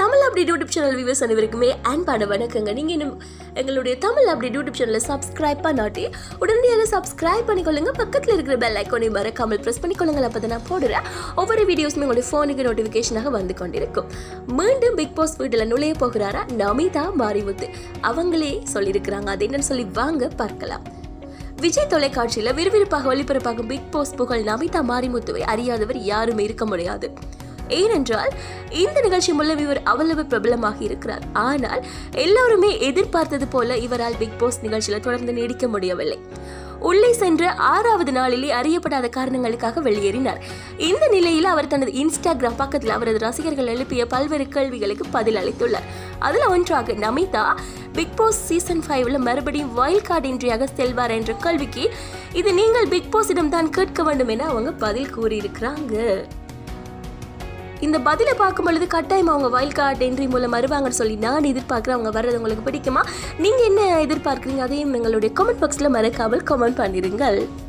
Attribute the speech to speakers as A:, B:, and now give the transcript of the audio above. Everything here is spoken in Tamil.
A: Tamil update YouTube channel viewers அனைவருக்குமே அன்பான வணக்கங்க. நீங்கள் இன்னும் எங்களுடைய தமிழ் அப்டேட் யூடியூப் சேனலை சப்ஸ்கிரைப் பண்ணாட்டி உடனடியாக சப்ஸ்கிரைப் பண்ணிக்கொள்ளுங்க. பக்கத்தில் இருக்கிற பெல் ஐக்கானை மறக்காமல் ப்ரெஸ் பண்ணிக்கொள்ளுங்கள். அப்போ தான் நான் போடுறேன் ஒவ்வொரு வீடியோஸுமே உங்களுடைய ஃபோனுக்கு நோட்டிஃபிகேஷனாக வந்து கொண்டிருக்கும். மீண்டும் பிக் பாஸ் வீட்டில் நுழைய போகிறாரா நமிதா மாரிமுத்து? அவங்களே சொல்லியிருக்கிறாங்க. அது என்னன்னு சொல்லி வாங்க பார்க்கலாம். விஜய் தொலைக்காட்சியில் விறுவிறுப்பாக ஒளிபரப்பாகும் பிக் பாஸ் புகழ் நமிதா மாரிமுத்துவை அறியாதவர் யாருமே இருக்க முடியாது. ஏனென்றால் இந்த நிகழ்ச்சி மூலம் இவர் அவ்வளவு பிரபலமாக இருக்கிறார். ஆனால் எல்லோருமே எதிர்பார்த்தது போல இவரால் பிக் பாஸ் நிகழ்ச்சியில் தொடர்ந்து நீடிக்க முடியவில்லை. உள்ளே சென்ற 6வது நாளிலே அறியப்படாத காரணங்களுக்காக வெளியேறினார். இந்த நிலையில் அவர் தனது இன்ஸ்டாகிராம் பக்கத்தில் அவரது ரசிகர்கள் எழுப்பிய பல்வேறு கேள்விகளுக்கு பதில் அளித்துள்ளார். அதில் ஒன்றாக நமிதா பிக் பாஸ் சீசன் 5 மறுபடியும் வைல்ட் கார்டு இன்றியாக செல்வார் என்ற கேள்விக்கு இது நீங்கள் பிக் பாஸிடம் தான் கேட்க வேண்டும் என அவங்க பதில் கூறியிருக்கிறாங்க. இந்த பதிலை பார்க்கும் பொழுது கட்டாயம் அவங்க வைல்ட் கார்டு என்ட்ரி மூலம் வருவாங்கன்னு சொல்லி நான் எதிர்பார்க்குறேன். அவங்க வர்றது உங்களுக்கு பிடிக்குமா? நீங்கள் என்ன எதிர்பார்க்குறீங்க? அதையும் எங்களுடைய கமெண்ட் பாக்ஸில் மறக்காமல் கமெண்ட் பண்ணிடுங்கள்.